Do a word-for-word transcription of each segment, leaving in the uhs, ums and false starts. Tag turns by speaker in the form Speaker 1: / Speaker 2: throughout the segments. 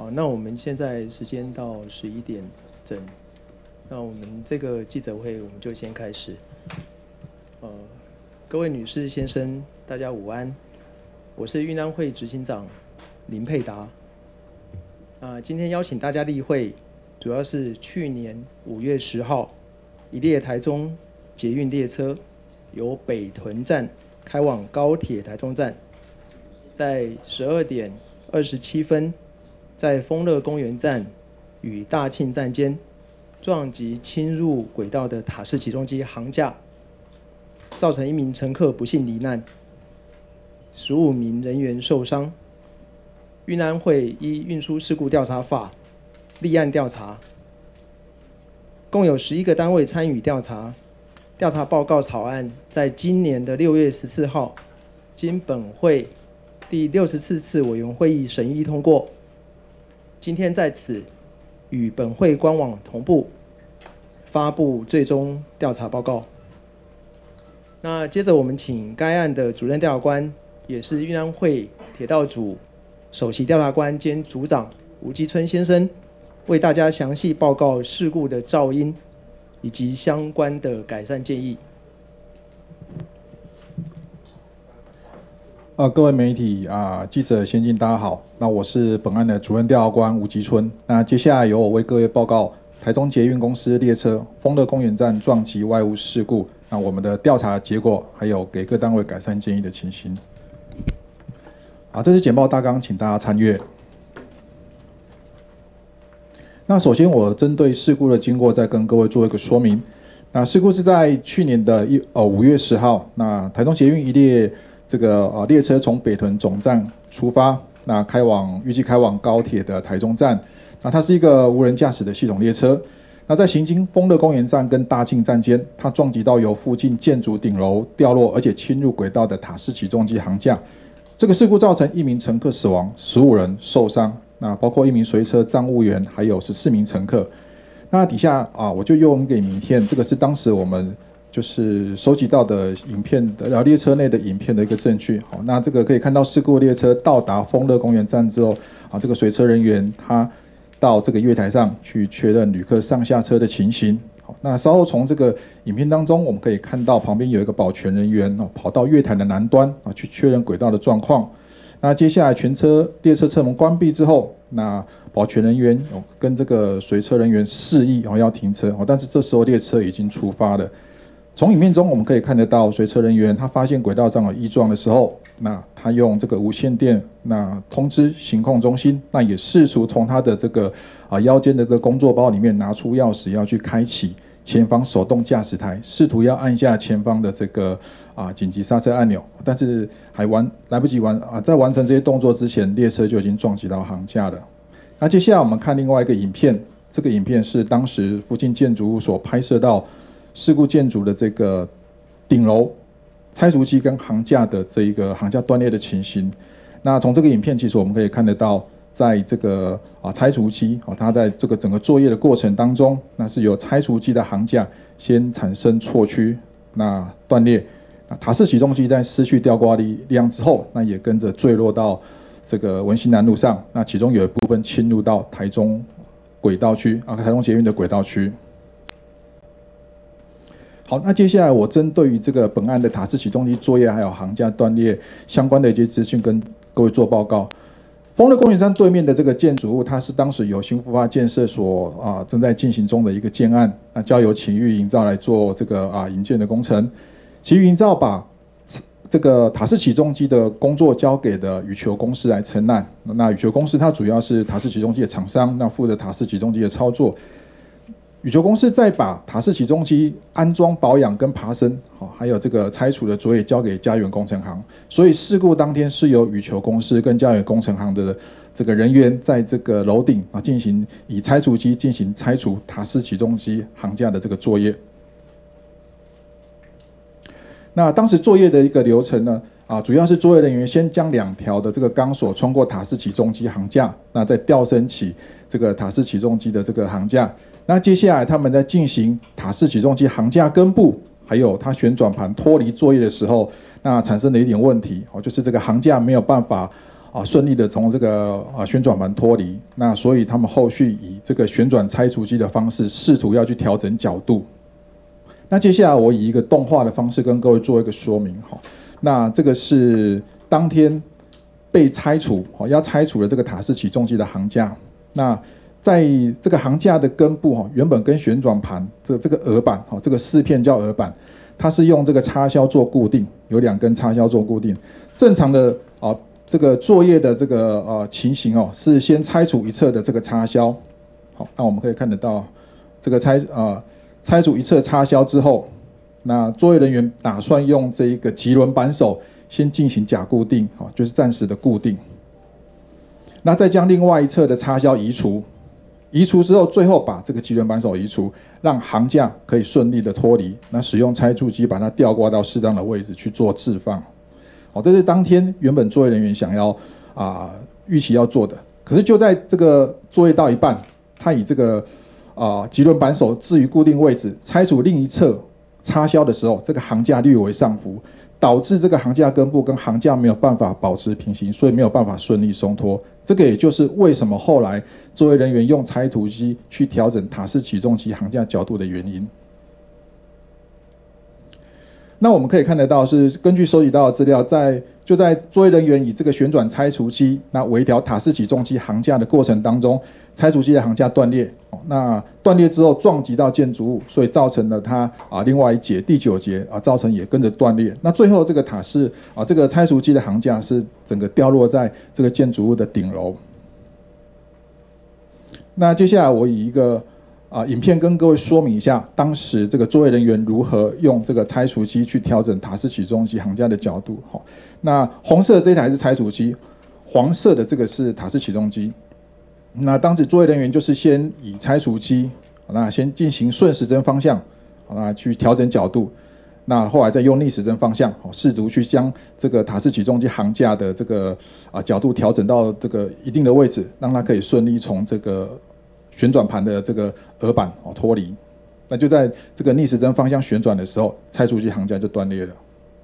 Speaker 1: 好，那我们现在时间到十一点整，那我们这个记者会我们就先开始。呃，各位女士先生，大家午安，我是运安会执行长林佩达。啊、呃，今天邀请大家例会，主要是去年五月十号，一列台中捷运列车由北屯站开往高铁台中站，在十二点二十七分。在丰乐公园站与大庆站间撞击侵入轨道的塔式起重机航架，造成一名乘客不幸罹难，十五名人员受伤。运安会依运输事故调查法立案调查，共有十一个单位参与调查。调查报告草案在今年的六月十四号，经本会第六十四次委员会议审议通过。今天在此与本会官网同步发布最终调查报告。那接着我们请该案的主任调查官，也是运安会铁道组首席调查官兼组长吴基春先生，为大家详细报告事故的肇因以及相关的改善建议。
Speaker 2: 呃，各位媒体啊、呃，记者、先进，大家好。那我是本案的主任调查官吴吉春。那接下来由我为各位报告台中捷运公司列车丰乐公园站撞击外物事故，那我们的调查结果，还有给各单位改善建议的情形。啊，这是简报大纲，请大家参阅。那首先，我针对事故的经过，再跟各位做一个说明。那事故是在去年的一呃五月十号，那台中捷运一列。这个呃列车从北屯总站出发，那开往预计开往高铁的台中站。那它是一个无人驾驶的系统列车。那在行经丰乐公园站跟大庆站间，它撞击到由附近建筑顶楼掉落而且侵入轨道的塔式起重机航架。这个事故造成一名乘客死亡，十五人受伤。那包括一名随车站务员，还有十四名乘客。那底下啊，我就用一个影片，这个是当时我们。就是收集到的影片的，然后列车内的影片的一个证据。好，那这个可以看到事故列车到达丰乐公园站之后，啊，这个随车人员他到这个月台上去确认旅客上下车的情形。好，那稍后从这个影片当中，我们可以看到旁边有一个保全人员啊，跑到月台的南端啊去确认轨道的状况。那接下来全车列车车门关闭之后，那保全人员哦跟这个随车人员示意哦要停车哦，但是这时候列车已经出发了。从影片中我们可以看得到，随车人员他发现轨道上有异状的时候，那他用这个无线电那通知行控中心，那也试图从他的这个啊腰间的这个工作包里面拿出钥匙，要去开启前方手动驾驶台，试图要按下前方的这个啊紧急刹车按钮，但是还完来不及完啊，在完成这些动作之前，列车就已经撞击到航架了。那接下来我们看另外一个影片，这个影片是当时附近建筑物所拍摄到。事故建筑的这个顶楼拆除机跟航架的这一个航架断裂的情形。那从这个影片，其实我们可以看得到，在这个啊拆除机啊，它在这个整个作业的过程当中，那是由拆除机的航架先产生错曲，那断裂。那塔式起重机在失去吊挂力量之后，那也跟着坠落到这个文心南路上。那其中有一部分侵入到台中轨道区啊，台中捷运的轨道区。好，那接下来我针对于这个本案的塔式起重机作业还有航架断裂相关的一些资讯跟各位做报告。丰乐公园站对面的这个建筑物，它是当时由新复发建设所啊正在进行中的一个建案，那交由启裕营造来做这个啊营建的工程。启裕营造把这个塔式起重机的工作交给的羽球公司来承揽。那羽球公司它主要是塔式起重机的厂商，那负责塔式起重机的操作。羽球公司再把塔式起重机安装、保养跟爬升，好，还有这个拆除的作业交给嘉远工程行。所以事故当天是由羽球公司跟嘉远工程行的这个人员在这个楼顶啊进行以拆除机进行拆除塔式起重机航架的这个作业。那当时作业的一个流程呢，啊，主要是作业人员先将两条的这个钢索穿过塔式起重机航架，那再吊升起这个塔式起重机的这个航架。那接下来他们在进行塔式起重机航架根部，还有它旋转盘脱离作业的时候，那产生了一点问题，哦，就是这个航架没有办法啊顺利的从这个啊旋转盘脱离，那所以他们后续以这个旋转拆除机的方式，试图要去调整角度。那接下来我以一个动画的方式跟各位做一个说明哈。那这个是当天被拆除，要拆除的这个塔式起重机的桁架。那在这个桁架的根部哈，原本跟旋转盘这个这个额板哈，这个四片叫额板，它是用这个插销做固定，有两根插销做固定。正常的啊，这个作业的这个呃情形哦，是先拆除一侧的这个插销。好，那我们可以看得到这个拆啊拆除一侧插销之后，那作业人员打算用这一个棘轮扳手先进行假固定，好，就是暂时的固定。那再将另外一侧的插销移除。移除之后，最后把这个棘轮扳手移除，让桁架可以顺利的脱离。那使用拆除机把它吊挂到适当的位置去做置放。好，这是当天原本作业人员想要啊、呃、预期要做的。可是就在这个作业到一半，他以这个啊棘轮扳手置于固定位置，拆除另一侧插销的时候，这个桁架略微上浮，导致这个桁架根部跟桁架没有办法保持平行，所以没有办法顺利松脱。这个也就是为什么后来作业人员用拆除机去调整塔式起重机桁架角度的原因。那我们可以看得到，是根据收集到的资料，在就在作业人员以这个旋转拆除机那微调塔式起重机桁架的过程当中，拆除机的桁架断裂。那断裂之后撞击到建筑物，所以造成了它啊另外一节第九节啊造成也跟着断裂。那最后这个塔式啊这个拆除机的桁架是整个掉落在这个建筑物的顶楼。那接下来我以一个啊影片跟各位说明一下，当时这个作业人员如何用这个拆除机去调整塔式起重机桁架的角度。好，那红色这一台是拆除机，黄色的这个是塔式起重机。那当时作业人员就是先以拆除机，那先进行顺时针方向，那去调整角度，那后来再用逆时针方向，试图去将这个塔式起重机桁架的这个啊角度调整到这个一定的位置，让它可以顺利从这个旋转盘的这个额板哦脱离。那就在这个逆时针方向旋转的时候，拆除机桁架就断裂了。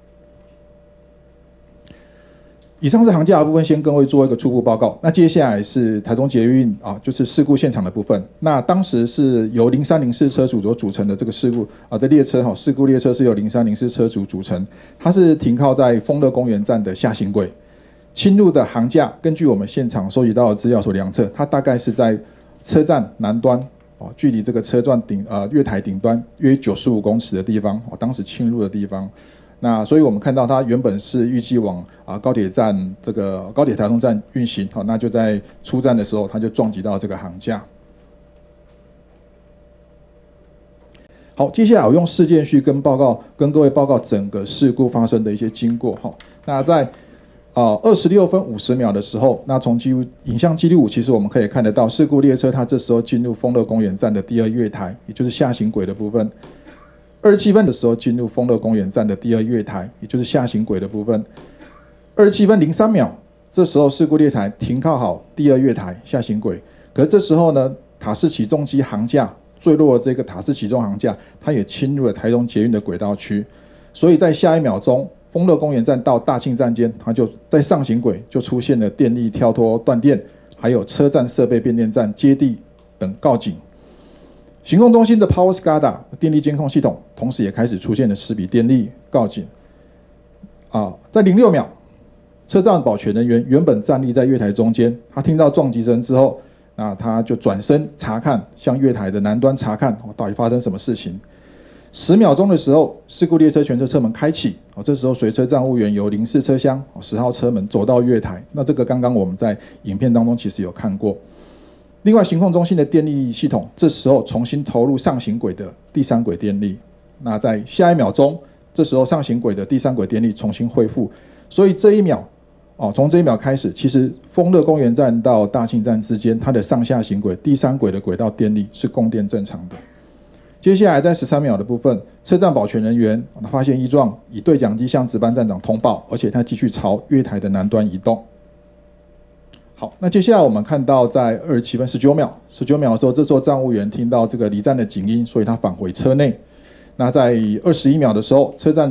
Speaker 2: 以上是桁架的部分，先跟各位做一个初步报告。那接下来是台中捷运啊，就是事故现场的部分。那当时是由零三零四车主所组成的这个事故啊，这列车哈，事故列车是由零三零四车主组成，它是停靠在丰乐公园站的下行轨，侵入的桁架，根据我们现场收集到的资料所量测，它大概是在车站南端哦，距离这个车站顶呃月台顶端约九十五公尺的地方哦，当时侵入的地方。那所以我们看到它原本是预计往啊高铁站这个高铁台中站运行，好，那就在出站的时候，它就撞击到这个桁架。好，接下来我用事件序跟报告跟各位报告整个事故发生的一些经过哈。那在啊二十六分五十秒的时候，那从记录影像记录五，其实我们可以看得到事故列车它这时候进入丰乐公园站的第二月台，也就是下行轨的部分。二十七分的时候进入丰乐公园站的第二月台，也就是下行轨的部分。二十七分零三秒，这时候事故列台停靠好第二月台下行轨。可是这时候呢，塔式起重机桁架坠落的这个塔式起重桁架，它也侵入了台中捷运的轨道区，所以在下一秒钟，丰乐公园站到大庆站间，它就在上行轨就出现了电力跳脱断电，还有车站设备变电站接地等告警。行控中心的 Power SCADA 电力监控系统，同时也开始出现了识别电力告警。啊，在零六秒，车站保全人员原本站立在月台中间，他听到撞击声之后，那他就转身查看，向月台的南端查看，哦，到底发生什么事情。十秒钟的时候，事故列车全车车门开启，哦，这时候随车站务员由零四车厢十号车门走到月台，那这个刚刚我们在影片当中其实有看过。另外，行控中心的电力系统这时候重新投入上行轨的第三轨电力。那在下一秒钟，这时候上行轨的第三轨电力重新恢复。所以这一秒，哦，从这一秒开始，其实丰乐公园站到大庆站之间，它的上下行轨第三轨的轨道电力是供电正常的。接下来在十三秒的部分，车站保全人员发现异状，以对讲机向值班站长通报，而且他继续朝月台的南端移动。好，那接下来我们看到在二十七分十九秒，十九秒的时候，这时候站务员听到这个离站的警音，所以他返回车内。那在二十一秒的时候，车站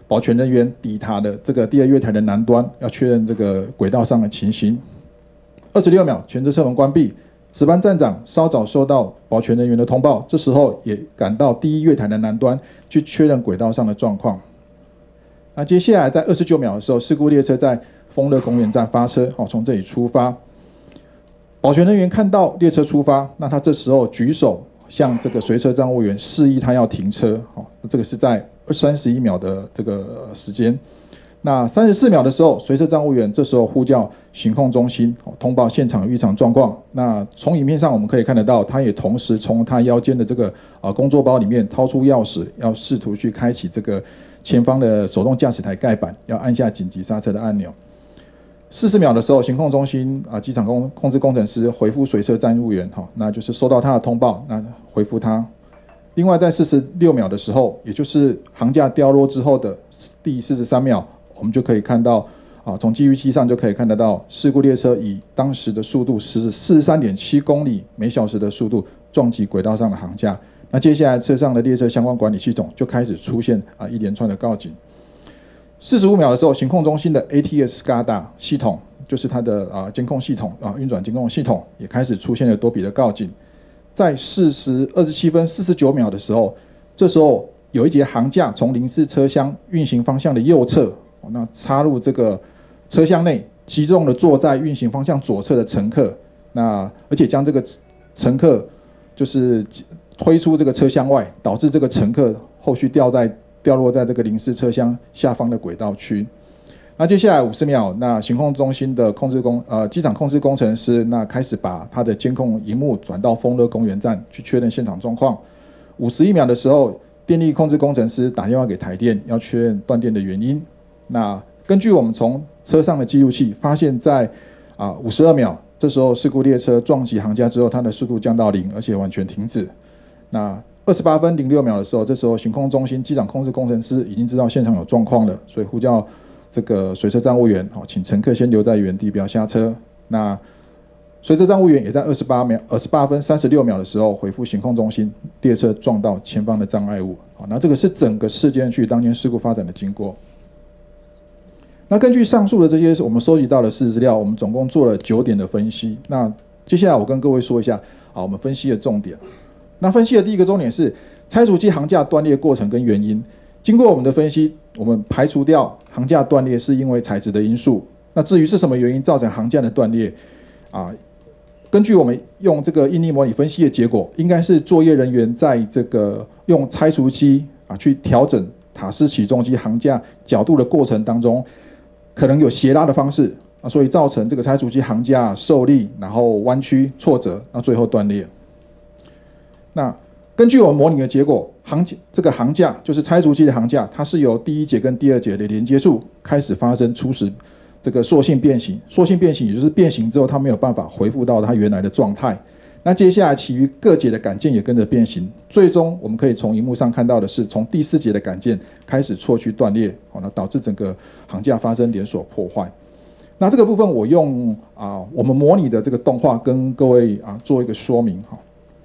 Speaker 2: 保全人员抵塔的这个第二月台的南端，要确认这个轨道上的情形。二十六秒，全车车门关闭。值班站长稍早收到保全人员的通报，这时候也赶到第一月台的南端去确认轨道上的状况。那接下来在二十九秒的时候，事故列车在丰乐公园站发车，好，从这里出发。保全人员看到列车出发，那他这时候举手向这个随车站务员示意他要停车，好，这个是在三十一秒的这个时间。那三十四秒的时候，随车站务员这时候呼叫行控中心，通报现场异常状况。那从影片上我们可以看得到，他也同时从他腰间的这个啊工作包里面掏出钥匙，要试图去开启这个前方的手动驾驶台盖板，要按下紧急刹车的按钮。四十秒的时候，行控中心啊机场控控制工程师回复随车站务员，哈，那就是收到他的通报，那回复他。另外在四十六秒的时候，也就是航架掉落之后的第四十三秒。我们就可以看到，啊，从记录器上就可以看得到，事故列车以当时的速度四十三点七公里每小时的速度撞击轨道上的航架。那接下来车上的列车相关管理系统就开始出现啊一连串的告警。四十五秒的时候，行控中心的 A T S S C A D A 系统，就是它的啊监控系统啊运转监控系统也开始出现了多笔的告警。在四十二十七分四十九秒的时候，这时候有一节航架从零式车厢运行方向的右侧。那插入这个车厢内，击中了坐在运行方向左侧的乘客，那而且将这个乘客就是推出这个车厢外，导致这个乘客后续掉在掉落在这个零式车厢下方的轨道区。那接下来五十秒，那行控中心的控制工呃机场控制工程师那开始把他的监控萤幕转到丰乐公园站去确认现场状况。五十一秒的时候，电力控制工程师打电话给台电，要确认断电的原因。那根据我们从车上的记录器发现在，在啊五十二秒，这时候事故列车撞击航架之后，它的速度降到零，而且完全停止。那二十八分零六秒的时候，这时候行控中心机长控制工程师已经知道现场有状况了，所以呼叫这个随车站务员，好，请乘客先留在原地，不要下车。那随车站务员也在二十八秒、二十八分三十六秒的时候回复行控中心，列车撞到前方的障碍物。好，那这个是整个事件去当天事故发展的经过。那根据上述的这些我们收集到的事实资料，我们总共做了九点的分析。那接下来我跟各位说一下，啊，我们分析的重点。那分析的第一个重点是拆除机航架断裂过程跟原因。经过我们的分析，我们排除掉航架断裂是因为材质的因素。那至于是什么原因造成航架的断裂，啊，根据我们用这个应力模拟分析的结果，应该是作业人员在这个用拆除机啊去调整塔式起重机航架角度的过程当中，可能有斜拉的方式啊，所以造成这个拆除机航架受力，然后弯曲挫折，那最后断裂。那根据我们模拟的结果，航这个航架就是拆除机的航架，它是由第一节跟第二节的连接处开始发生初始这个塑性变形，塑性变形也就是变形之后它没有办法恢复到它原来的状态。那接下来其余各节的杆件也跟着变形，最终我们可以从荧幕上看到的是，从第四节的杆件开始错区断裂，好，那导致整个航架发生连锁破坏。那这个部分我用啊我们模拟的这个动画跟各位啊做一个说明哈。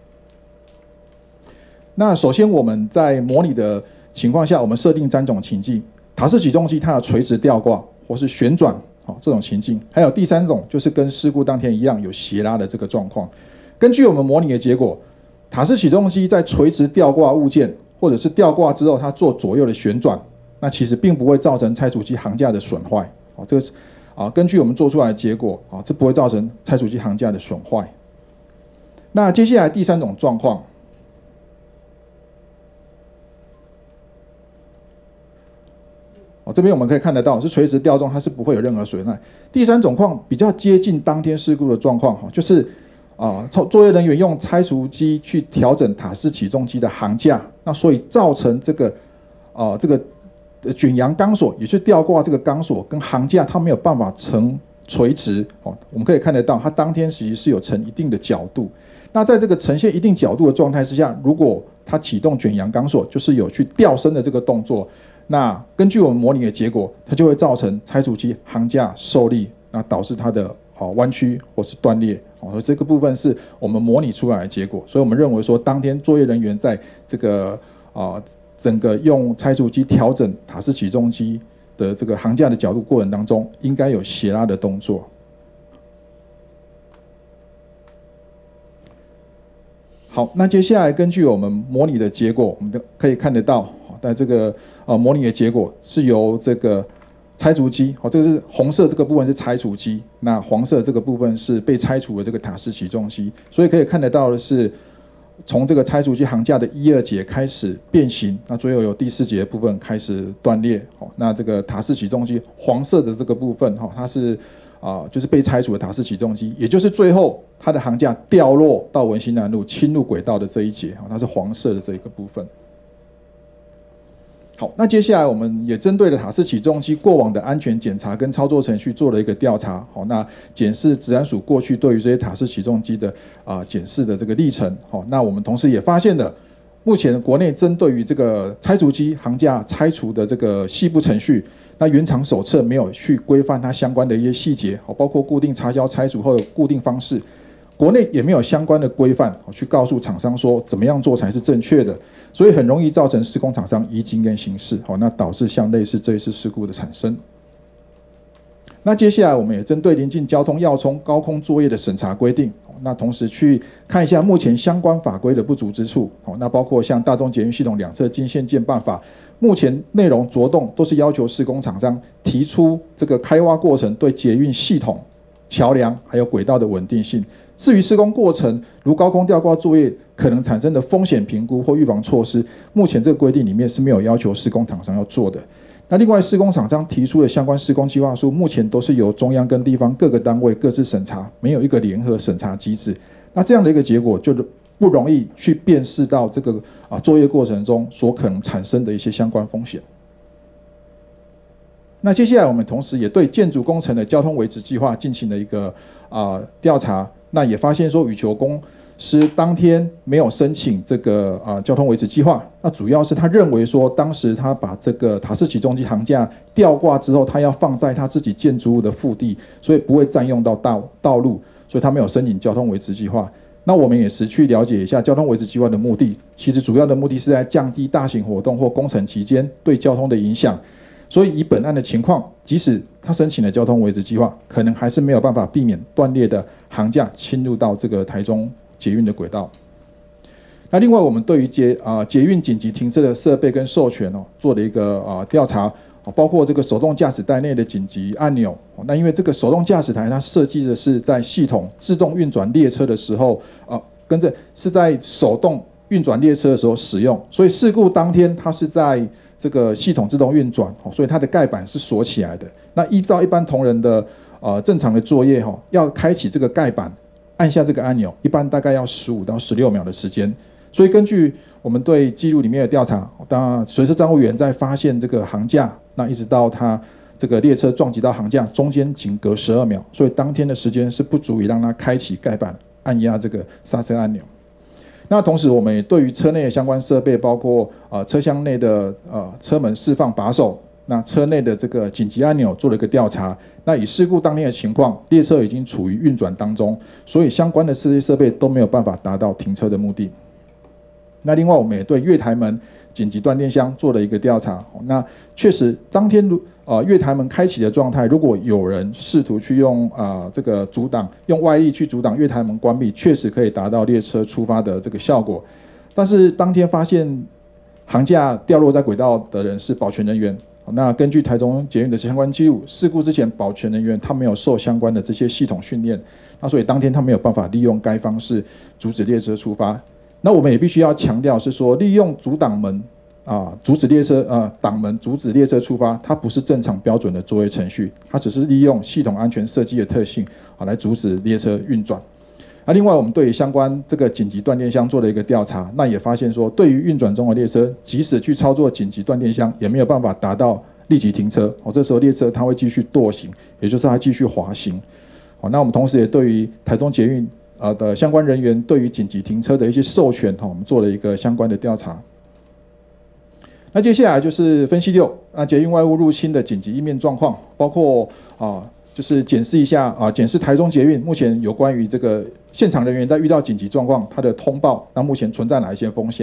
Speaker 2: 那首先我们在模拟的情况下，我们设定三种情境：塔式起重机它的垂直吊挂或是旋转，好，这种情境；还有第三种就是跟事故当天一样有斜拉的这个状况。根据我们模拟的结果，塔式起重机在垂直吊挂物件或者是吊挂之后，它做左右的旋转，那其实并不会造成拆除机航架的损坏。好，这个是啊，根据我们做出来的结果，啊，这不会造成拆除机航架的损坏。那接下来第三种状况。这边我们可以看得到，是垂直吊重，它是不会有任何损害。第三种况比较接近当天事故的状况，就是啊，作业人员用拆除机去调整塔式起重机的航架，那所以造成这个啊这个卷扬钢索，也就是吊挂这个钢索跟航架它没有办法成垂直哦。我们可以看得到，它当天其实是有成一定的角度。那在这个呈现一定角度的状态之下，如果它启动卷扬钢索，就是有去吊升的这个动作。那根据我们模拟的结果，它就会造成拆除机航架受力，那导致它的啊弯曲或是断裂。哦，这个部分是我们模拟出来的结果，所以我们认为说，当天作业人员在这个啊整个用拆除机调整塔式起重机的这个航架的角度过程当中，应该有斜拉的动作。好，那接下来根据我们模拟的结果，我们可以看得到，在这个呃模拟的结果是由这个拆除机，好，这个是红色这个部分是拆除机，那黄色这个部分是被拆除的这个塔式起重机，所以可以看得到的是，从这个拆除机航架的一二节开始变形，那最后有第四节的部分开始断裂，好，那这个塔式起重机黄色的这个部分，哈，它是啊、呃、就是被拆除的塔式起重机，也就是最后它的航架掉落到文心南路侵入轨道的这一节，它是黄色的这一个部分。好，那接下来我们也针对了塔式起重机过往的安全检查跟操作程序做了一个调查。好，那检视治安署过去对于这些塔式起重机的啊检视的这个历程。好，那我们同时也发现了，目前国内针对于这个拆除机航架拆除的这个细部程序，那原厂手册没有去规范它相关的一些细节，好，包括固定插销拆除后的固定方式。国内也没有相关的规范去告诉厂商说怎么样做才是正确的，所以很容易造成施工厂商移经跟行事，那导致像类似这一次事故的产生。那接下来我们也针对临近交通要冲高空作业的审查规定，那同时去看一下目前相关法规的不足之处，那包括像大众捷运系统两侧经线建办法，目前内容着动都是要求施工厂商提出这个开挖过程对捷运系统、桥梁还有轨道的稳定性。至于施工过程，如高空吊挂作业可能产生的风险评估或预防措施，目前这个规定里面是没有要求施工厂商要做的。那另外，施工厂商提出的相关施工计划书，目前都是由中央跟地方各个单位各自审查，没有一个联合审查机制。那这样的一个结果，就不容易去辨识到这个啊作业过程中所可能产生的一些相关风险。那接下来我们同时也对建筑工程的交通维持计划进行了一个啊调查。那也发现说，羽球公司当天没有申请这个啊交通维持计划，那主要是他认为说，当时他把这个塔式起重机航架吊挂之后，他要放在他自己建筑物的腹地，所以不会占用到道道路，所以他没有申请交通维持计划。那我们也实去了解一下交通维持计划的目的，其实主要的目的是在降低大型活动或工程期间对交通的影响。所以以本案的情况，即使他申请了交通维持计划，可能还是没有办法避免断裂的航架侵入到这个台中捷运的轨道。那另外，我们对于捷啊捷运紧急停车的设备跟授权哦，做了一个啊调查，包括这个手动驾驶台内的紧急按钮。那因为这个手动驾驶台它设计的是在系统自动运转列车的时候啊，跟着是在手动运转列车的时候使用，所以事故当天它是在这个系统自动运转，所以它的盖板是锁起来的。那依照一般同仁的呃正常的作业哈，要开启这个盖板，按下这个按钮，一般大概要十五到十六秒的时间。所以根据我们对记录里面的调查，当然随车站务员在发现这个航架，那一直到他这个列车撞击到航架，中间仅隔十二秒，所以当天的时间是不足以让他开启盖板，按压这个刹车按钮。那同时，我们也对于车内的相关设备，包括呃车厢内的呃车门释放把手，那车内的这个紧急按钮做了一个调查。那以事故当天的情况，列车已经处于运转当中，所以相关的这些设备都没有办法达到停车的目的。那另外，我们也对月台门、紧急断电箱做了一个调查。那确实，当天如呃月台门开启的状态，如果有人试图去用啊、呃、这个阻挡，用外力去阻挡月台门关闭，确实可以达到列车出发的这个效果。但是当天发现航架掉落在轨道的人是保全人员。那根据台中捷运的相关记录，事故之前保全人员他没有受相关的这些系统训练，那所以当天他没有办法利用该方式阻止列车出发。那我们也必须要强调是说，利用阻挡门啊，阻止列车啊，挡门阻止列车出发，它不是正常标准的作业程序，它只是利用系统安全设计的特性啊来阻止列车运转。那另外，我们对于相关这个紧急断电箱做了一个调查，那也发现说，对于运转中的列车，即使去操作紧急断电箱，也没有办法达到立即停车。哦，这时候列车它会继续惰行，也就是它继续滑行。好，那我们同时也对于台中捷运呃的相关人员对于紧急停车的一些授权，哈，我们做了一个相关的调查。那接下来就是分析六，啊，捷运外物入侵的紧急应变状况，包括啊，就是检视一下啊，检视台中捷运目前有关于这个现场人员在遇到紧急状况，他的通报，那目前存在哪一些风险？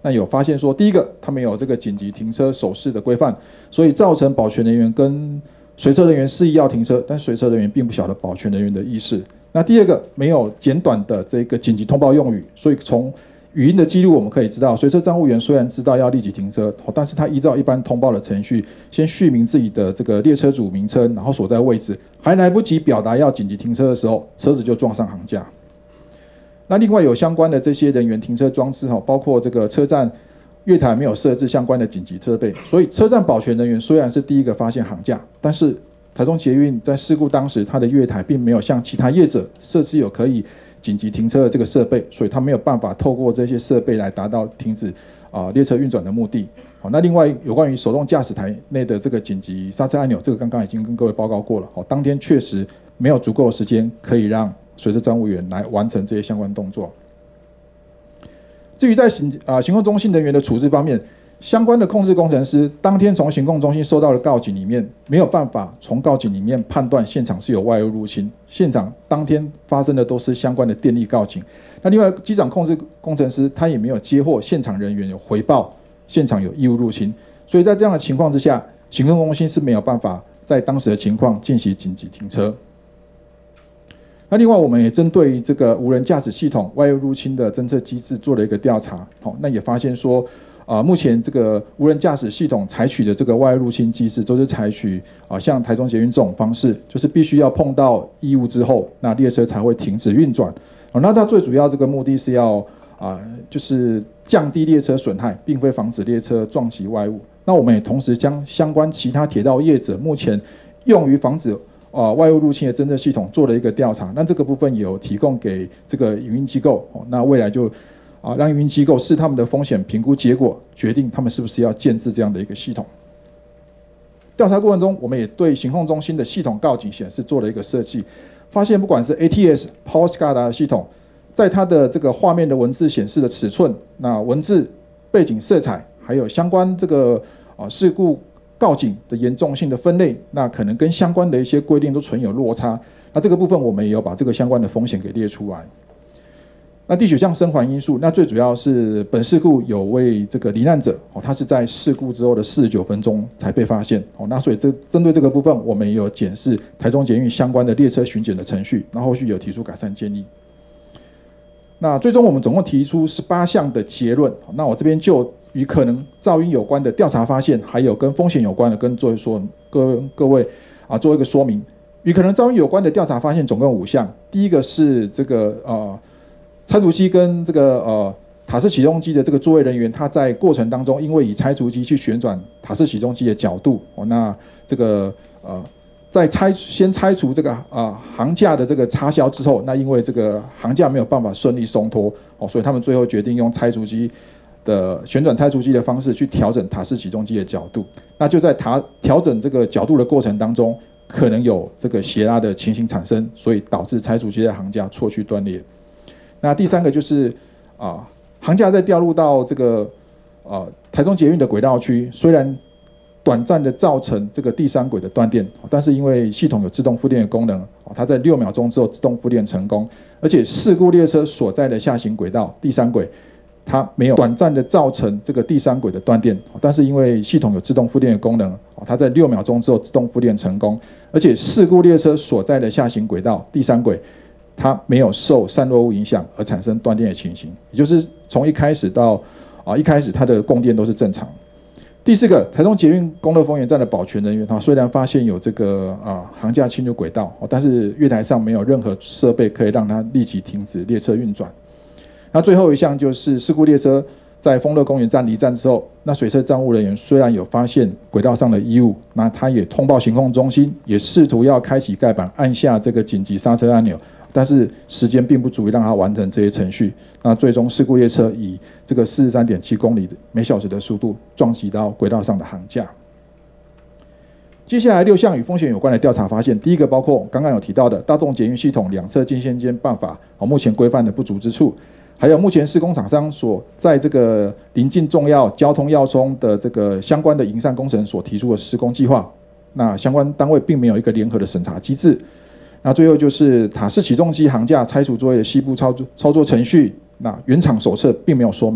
Speaker 2: 那有发现说，第一个，它没有这个紧急停车手势的规范，所以造成保全人员跟随车人员示意要停车，但随车人员并不晓得保全人员的意识。那第二个，没有简短的这个紧急通报用语，所以从语音的记录我们可以知道，随车站务员虽然知道要立即停车，但是他依照一般通报的程序，先续明自己的这个列车主名称，然后所在位置，还来不及表达要紧急停车的时候，车子就撞上行架。那另外有相关的这些人员停车装置，包括这个车站月台没有设置相关的紧急设备，所以车站保全人员虽然是第一个发现行架，但是台中捷运在事故当时，它的月台并没有像其他业者设置有可以紧急停车的这个设备，所以它没有办法透过这些设备来达到停止啊、呃、列车运转的目的。好，那另外有关于手动驾驶台内的这个紧急刹车按钮，这个刚刚已经跟各位报告过了。好，当天确实没有足够的时间可以让随车站务员来完成这些相关动作。至于在行啊、呃、行控中心人员的处置方面，相关的控制工程师当天从行控中心收到的告警里面，没有办法从告警里面判断现场是有外物入侵，现场当天发生的都是相关的电力告警。那另外机长控制工程师他也没有接获现场人员有回报现场有异物入侵，所以在这样的情况之下，行控中心是没有办法在当时的情况进行紧急停车。那另外，我们也针对这个无人驾驶系统外物入侵的侦测机制做了一个调查，好，那也发现说，啊、呃，目前这个无人驾驶系统采取的这个外物入侵机制，都是采取啊、呃、像台中捷运这种方式，就是必须要碰到异物之后，那列车才会停止运转。好，那它最主要这个目的是要啊、呃，就是降低列车损害，并非防止列车撞击外物。那我们也同时将相关其他铁道业者目前用于防止啊、呃，外物入侵的侦测系统做了一个调查，那这个部分也有提供给这个营运机构，哦、那未来就啊让营运机构视他们的风险评估结果，决定他们是不是要建置这样的一个系统。调查过程中，我们也对行控中心的系统告警显示做了一个设计，发现不管是 A T S、Power SCADA 的系统，在它的这个画面的文字显示的尺寸、那文字背景色彩，还有相关这个啊事故告警的严重性的分类，那可能跟相关的一些规定都存有落差。那这个部分我们也有把这个相关的风险给列出来。那第九项生还因素，那最主要是本事故有位这个罹难者，哦，他是在事故之后的四十九分钟才被发现，哦，那所以这针对这个部分，我们也有检视台中捷运相关的列车巡检的程序，那后续有提出改善建议。那最终我们总共提出十八项的结论，那我这边就与可能噪音有关的调查发现，还有跟风险有关的，跟作为说各各位啊做一个说明。与可能噪音有关的调查发现总共五项，第一个是这个呃拆除机跟这个呃塔式启动机的这个作业人员，他在过程当中因为以拆除机去旋转塔式启动机的角度，哦，那这个呃在拆先拆除这个啊、呃、行架的这个插销之后，那因为这个行架没有办法顺利松脱，哦，所以他们最后决定用拆除机的旋转拆除机的方式去调整塔式启动机的角度。那就在塔调整这个角度的过程当中，可能有这个斜拉的情形产生，所以导致拆除机的行架错去断裂。那第三个就是啊、呃，行架在掉入到这个呃台中捷运的轨道区，虽然短暂的造成这个第三轨的断电，但是因为系统有自动复电的功能，它在六秒钟之后自动复电成功，而且事故列车所在的下行轨道第三轨，它没有短暂的造成这个第三轨的断电，但是因为系统有自动复电的功能，它在六秒钟之后自动复电成功，而且事故列车所在的下行轨道第三轨，它没有受散落物影响而产生断电的情形，也就是从一开始到啊一开始它的供电都是正常。第四个，台中捷运公乐丰原站的保全人员，他虽然发现有这个啊行架侵入轨道，但是月台上没有任何设备可以让它立即停止列车运转。那最后一项就是事故列车在丰乐公园站离站之后，那水车站务人员虽然有发现轨道上的异物，那他也通报行控中心，也试图要开启盖板按下这个紧急刹车按钮，但是时间并不足以让他完成这些程序。那最终事故列车以这个四十三点七公里每小时的速度撞击到轨道上的行架。接下来六项与风险有关的调查发现，第一个包括刚刚有提到的大众捷运系统两侧进线间办法目前规范的不足之处，还有目前施工厂商所在这个临近重要交通要冲的这个相关的营缮工程所提出的施工计划，那相关单位并没有一个联合的审查机制。那最后就是塔式启动机行架拆除作业的西部操作操作程序，那原厂手册并没有说明，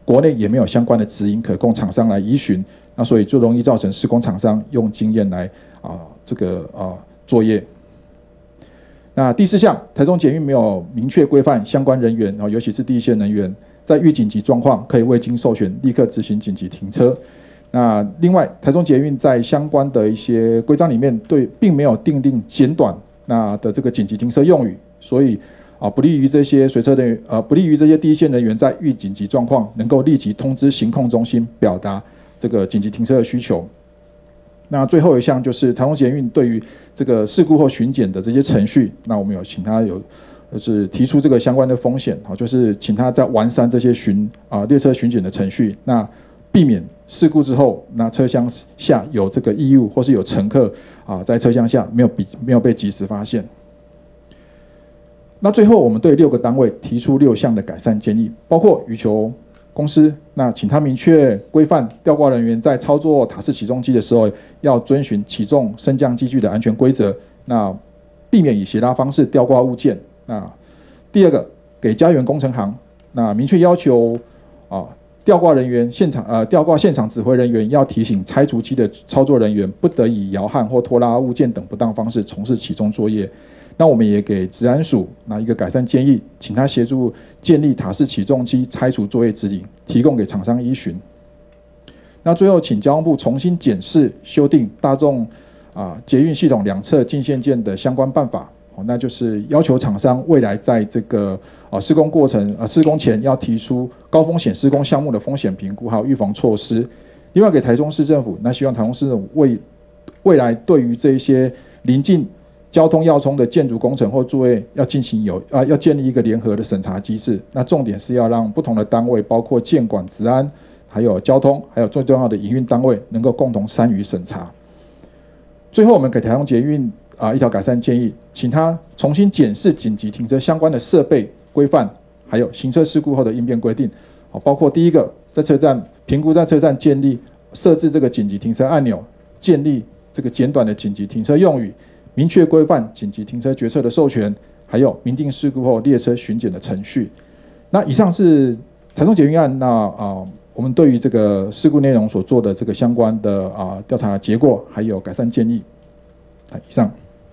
Speaker 2: 国内也没有相关的指引可供厂商来依循，那所以就容易造成施工厂商用经验来啊这个啊作业。那第四项，台中捷运没有明确规范相关人员啊，尤其是第一线人员，在遇紧急状况可以未经授权立刻执行紧急停车。那另外，台中捷运在相关的一些规章里面对并没有订定简短那的这个紧急停车用语，所以啊不利于这些随车人员呃不利于这些第一线人员在遇紧急状况能够立即通知行控中心表达这个紧急停车的需求。那最后一项就是台中捷运对于这个事故后巡检的这些程序，那我们有请他有就是提出这个相关的风险，好，就是请他在完善这些巡啊列车巡检的程序，那避免事故之后，那车厢下有这个异物或是有乘客啊在车厢下没有比没有被及时发现。那最后我们对六个单位提出六项的改善建议，包括羽球公司，那请他明确规范吊挂人员在操作塔式起重机的时候，要遵循起重升降机具的安全规则，那避免以斜拉方式吊挂物件。那第二个，给家园工程行，那明确要求啊，吊挂人员现场呃吊挂现场指挥人员要提醒拆除机的操作人员，不得以摇撼或拖拉物件等不当方式从事起重作业。那我们也给治安署那一个改善建议，请他协助建立塔式起重机拆除作业指引，提供给厂商依循。那最后，请交通部重新检视修订大众啊捷运系统两侧进线件的相关办法，那就是要求厂商未来在这个啊施工过程啊施工前要提出高风险施工项目的风险评估还有预防措施。另外，给台中市政府，那希望台中市政府为未来对于这一些临近交通要冲的建筑工程或作业要进行有啊，要建立一个联合的审查机制。那重点是要让不同的单位，包括建管、治安，还有交通，还有最重要的营运单位，能够共同参与审查。最后，我们给台中捷运啊一条改善建议，请他重新检视紧急停车相关的设备规范，还有行车事故后的应变规定。好，包括第一个，在车站评估在车站建立设置这个紧急停车按钮，建立这个简短的紧急停车用语。明确规范紧急停车决策的授权，还有明定事故后列车巡检的程序。那以上是台中捷运案，那啊，我们对于这个事故内容所做的这个相关的啊调查结果，还有改善建议。以上。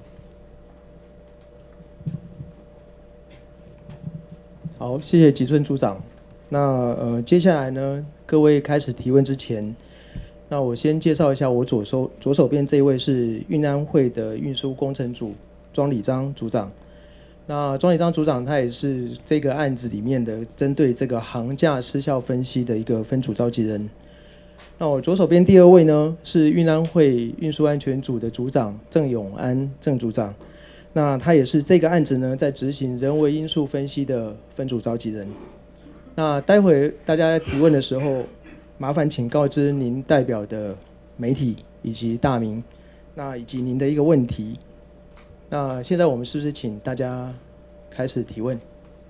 Speaker 1: 好，谢谢吉顺组长。那呃，接下来呢，各位开始提问之前。那我先介绍一下，我左手左手边这一位是运安会的运输工程组庄礼章组长。那庄礼章组长他也是这个案子里面的针对这个航价失效分析的一个分组召集人。那我左手边第二位呢是运安会运输安全组的组长郑永安郑组长。那他也是这个案子呢在执行人为因素分析的分组召集人。那待会大家在提问的时候，麻烦请告知您代表的媒体以及大名，那以及您的一个问题。那现在我们是不是请大家开始提问？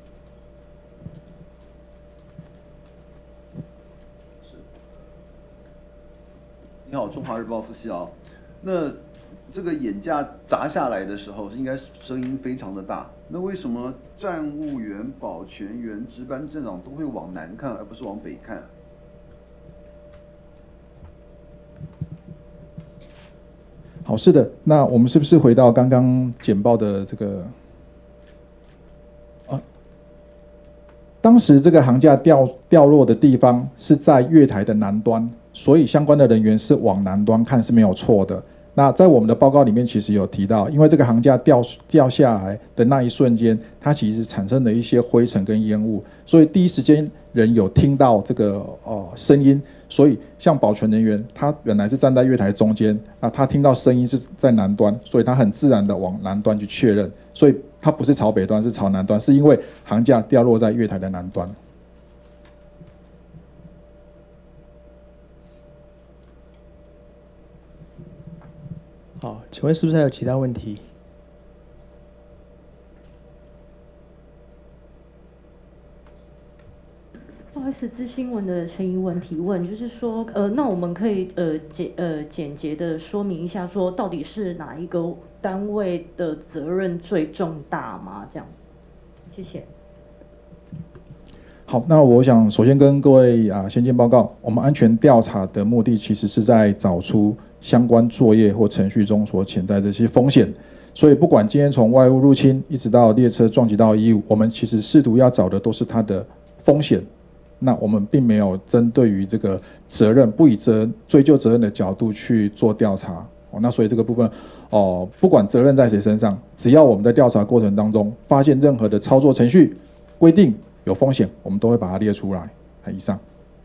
Speaker 3: 是。你好，中华日报副希尧。那这个眼架砸下来的时候，应该声音非常的大。那为什么站务员、保全员、值班站长都会往南看，而不是往北看？
Speaker 2: 好，是的，那我们是不是回到刚刚简报的这个啊？当时这个航架掉掉落的地方是在月台的南端，所以相关的人员是往南端看是没有错的。那在我们的报告里面其实有提到，因为这个航架掉掉下来的那一瞬间，它其实产生了一些灰尘跟烟雾，所以第一时间人有听到这个呃声音，所以像保全人员，他原来是站在月台中间，那他听到声音是在南端，所以他很自然的往南端去确认，所以他不是朝北端，是朝南端，是因为航架掉落在月台的南端。
Speaker 1: 好，请问是不是还有其他问题？
Speaker 4: 不好意思，资新闻的陈怡文提问，就是说，呃，那我们可以呃简呃简洁的说明一下，说到底是哪一个单位的责任最重大吗？这样，谢谢。
Speaker 2: 好，那我想首先跟各位啊先进报告，我们安全调查的目的其实是在找出相关作业或程序中所潜在的这些风险。所以不管今天从外物入侵一直到列车撞击到衣物，我们其实试图要找的都是它的风险。那我们并没有针对于这个责任，不以责追究责任的角度去做调查。哦，那所以这个部分，哦，不管责任在谁身上，只要我们在调查过程当中发现任何的操作程序规定有风险，我们都会把它列出来。以上。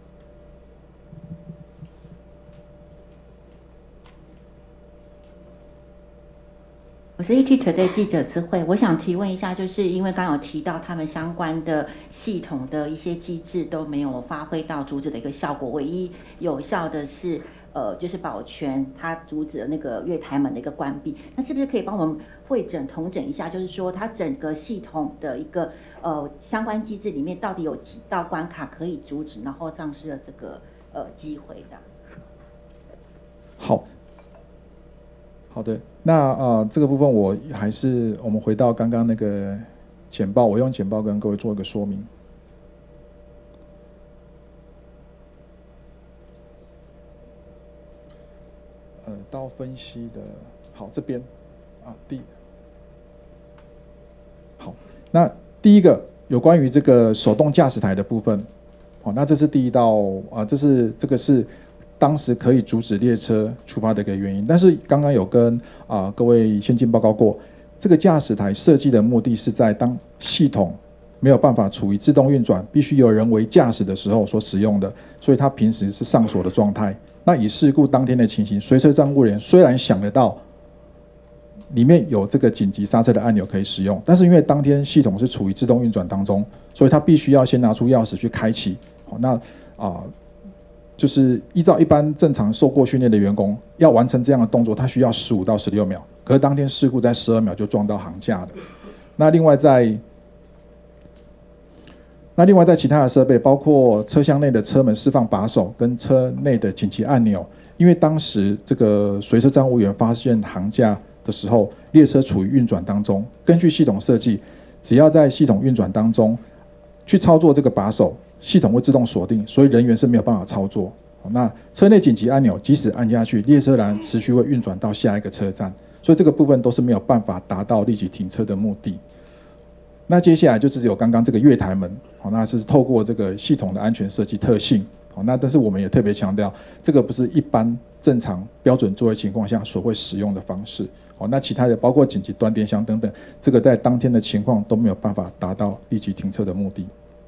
Speaker 5: 我是 E T Today 记者慈慧，我想提问一下，就是因为刚刚有提到他们相关的系统的一些机制都没有发挥到阻止的一个效果，唯一有效的是呃，就是保全它阻止了那个月台门的一个关闭。那是不是可以帮我们会诊统整一下，就是说它整个系统的一个呃相关机制里面到底有几道关卡可以阻止，然后丧失了这个呃机会这样？
Speaker 2: 好。好的，那呃这个部分我还是我们回到刚刚那个简报，我用简报跟各位做一个说明。呃，到分析的，好这边啊第，好，那第一个有关于这个手动驾驶台的部分，好，那这是第一道啊，这是这个是。当时可以阻止列车出发的一个原因，但是刚刚有跟啊、呃、各位先进报告过，这个驾驶台设计的目的是在当系统没有办法处于自动运转，必须由人为驾驶的时候所使用的，所以它平时是上锁的状态。那以事故当天的情形，随车站务员虽然想得到里面有这个紧急刹车的按钮可以使用，但是因为当天系统是处于自动运转当中，所以他必须要先拿出钥匙去开启。好，那啊。呃就是依照一般正常受过训练的员工，要完成这样的动作，他需要十五到十六秒。可是当天事故在十二秒就撞到航架了。那另外在，那另外在其他的设备，包括车厢内的车门释放把手跟车内的紧急按钮，因为当时这个随车站务员发现航架的时候，列车处于运转当中，根据系统设计，只要在系统运转当中去操作这个把手。系统会自动锁定，所以人员是没有办法操作。那车内紧急按钮即使按下去，列车栏持续会运转到下一个车站，所以这个部分都是没有办法达到立即停车的目的。那接下来就只有刚刚这个月台门，那是透过这个系统的安全设计特性。那但是我们也特别强调，这个不是一般正常标准作业情况下所会使用的方式。那其他的包括紧急断电箱等等，这个在当天的情况都没有办法达到立即停车的目的。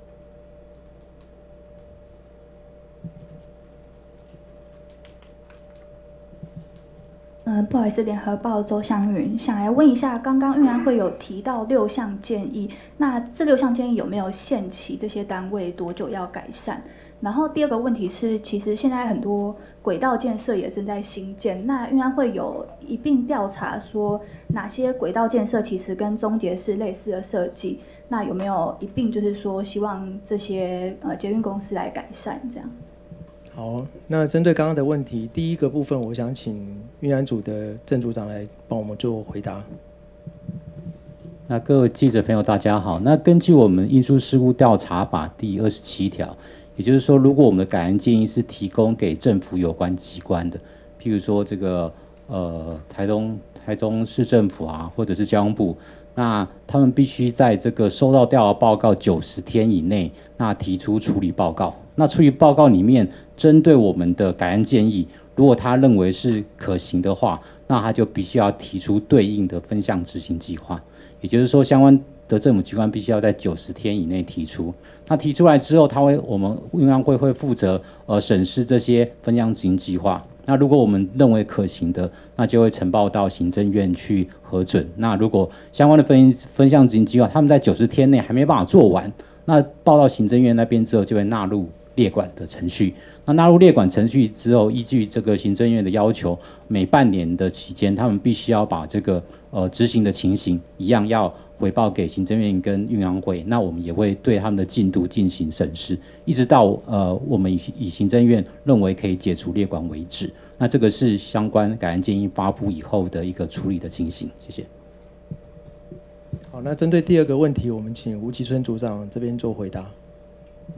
Speaker 6: 嗯、呃，不好意思，联合报周湘云想来问一下，刚刚运安会有提到六项建议，那这六项建议有没有限期？这些单位多久要改善？然后第二个问题是，其实现在很多轨道建设也正在兴建，那运安会有一并调查说哪些轨道建设其实跟中捷是类似的设计，那有没有一并就是说希望这些呃捷运公司来改善这样？
Speaker 1: 好，那针对刚刚的问题，第一个部分，我想请运安组的郑组长来帮我们做回答。
Speaker 7: 那各位记者朋友，大家好。那根据我们运输事故调查法第二十七条，也就是说，如果我们的改善建议是提供给政府有关机关的，譬如说这个呃台东台中市政府啊，或者是交通部，那他们必须在这个收到调查报告九十天以内，那提出处理报告。那处理报告里面，针对我们的改善建议，如果他认为是可行的话，那他就必须要提出对应的分项执行计划。也就是说，相关的政府机关必须要在九十天以内提出。那提出来之后，他会我们运安会会负责呃审视这些分项执行计划。那如果我们认为可行的，那就会呈报到行政院去核准。那如果相关的分分项执行计划，他们在九十天内还没办法做完，那报到行政院那边之后，就会纳入列管的程序。那纳入列管程序之后，依据这个行政院的要求，每半年的期间，他们必须要把这个呃执行的情形一样要回报给行政院跟运安会。那我们也会对他们的进度进行审视，一直到呃我们以以行政院认为可以解除列管为止。那这个是相关改善建议发布以后的一个处理的情形。谢谢。
Speaker 1: 好，那针对第二个问题，我们请吴其春组长这边做回答。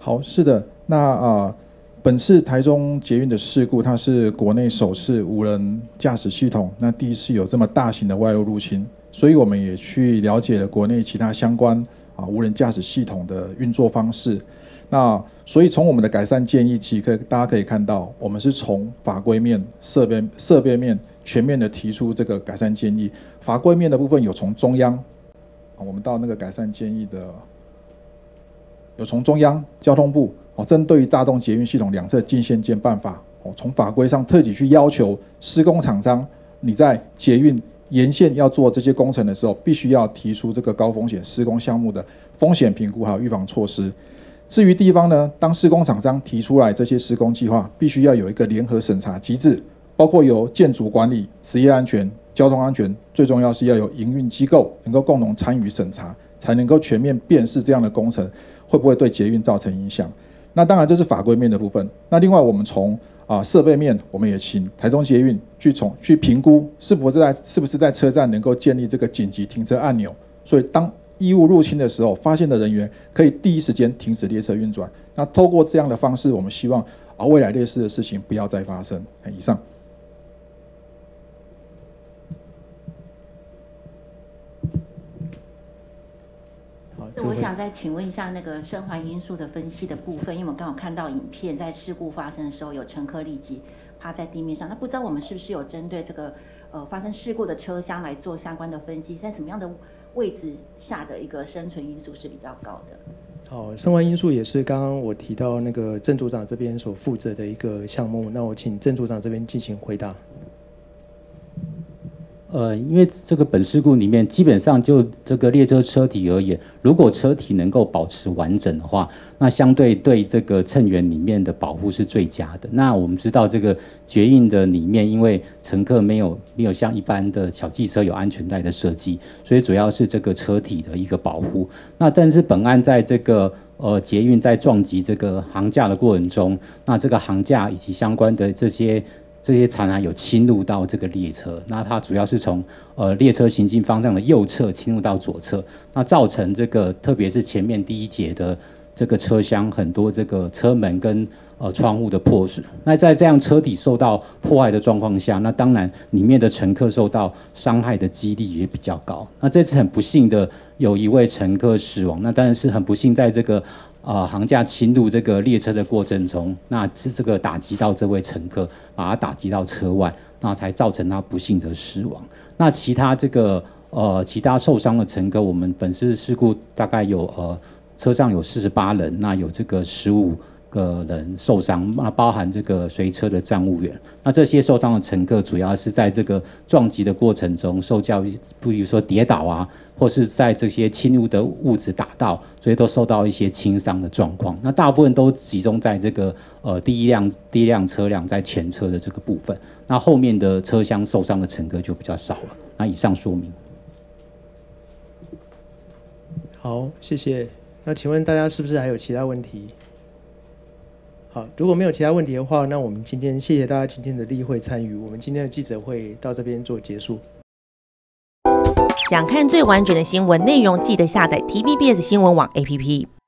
Speaker 2: 好，是的，那啊、呃，本次台中捷运的事故，它是国内首次无人驾驶系统，那第一次有这么大型的外露入侵，所以我们也去了解了国内其他相关啊无人驾驶系统的运作方式。那所以从我们的改善建议，其实可以大家可以看到，我们是从法规面、设备设备面全面的提出这个改善建议。法规面的部分有从中央，啊，我们到那个改善建议的。有从中央交通部哦，针对于大众捷运系统两侧进线建办法哦，从法规上特地去要求施工厂商，你在捷运沿线要做这些工程的时候，必须要提出这个高风险施工项目的风险评估还有预防措施。至于地方呢，当施工厂商提出来这些施工计划，必须要有一个联合审查机制，包括由建筑管理、职业安全、交通安全，最重要是要有营运机构能够共同参与审查，才能够全面辨识这样的工程会不会对捷运造成影响？那当然这是法规面的部分。那另外我们从啊设备面，我们也请台中捷运去从去评估是不是在是不是在车站能够建立这个紧急停车按钮，所以当异物入侵的时候，发现的人员可以第一时间停止列车运转。那透过这样的方式，我们希望啊未来类似的事情不要再发生。以上。
Speaker 5: 我想再请问一下那个生还因素的分析的部分，因为我们刚好看到影片，在事故发生的时候，有乘客立即趴在地面上。那不知道我们是不是有针对这个呃发生事故的车厢来做相关的分析，在什么样的位置下的一个生存因素是比较高的？
Speaker 1: 好，生还因素也是刚刚我提到那个郑组长这边所负责的一个项目，那我请郑组长这边进行回答。
Speaker 7: 呃，因为这个本事故里面，基本上就这个列车车体而言，如果车体能够保持完整的话，那相对对这个乘员里面的保护是最佳的。那我们知道这个捷运的里面，因为乘客没有没有像一般的小汽车有安全带的设计，所以主要是这个车体的一个保护。那但是本案在这个呃捷运在撞击这个航架的过程中，那这个航架以及相关的这些。这些残骸有侵入到这个列车，那它主要是从呃列车行进方向的右侧侵入到左侧，那造成这个特别是前面第一节的这个车厢很多这个车门跟呃窗户的破损。那在这样车体受到破坏的状况下，那当然里面的乘客受到伤害的几率也比较高。那这次很不幸的有一位乘客死亡，那当然是很不幸在这个。呃，航架侵入这个列车的过程中，那是这个打击到这位乘客，把他打击到车外，那才造成他不幸的死亡。那其他这个呃其他受伤的乘客，我们本次事故大概有呃车上有四十八人，那有这个十五个人受伤，那包含这个随车的站务员。那这些受伤的乘客主要是在这个撞击的过程中受教育，比如说跌倒啊，或是在这些侵入的物质打到，所以都受到一些轻伤的状况。那大部分都集中在这个呃第一辆第一辆车辆在前车的这个部分，那后面的车厢受伤的乘客就比较少了。那以上说明。
Speaker 1: 好，谢谢。那请问大家是不是还有其他问题？好，如果没有其他问题的话，那我们今天谢谢大家今天的例会参与，我们今天的记者会到这边做结束。
Speaker 8: 想看最完整的新闻内容，记得下载 T V B S 新闻网 A P P。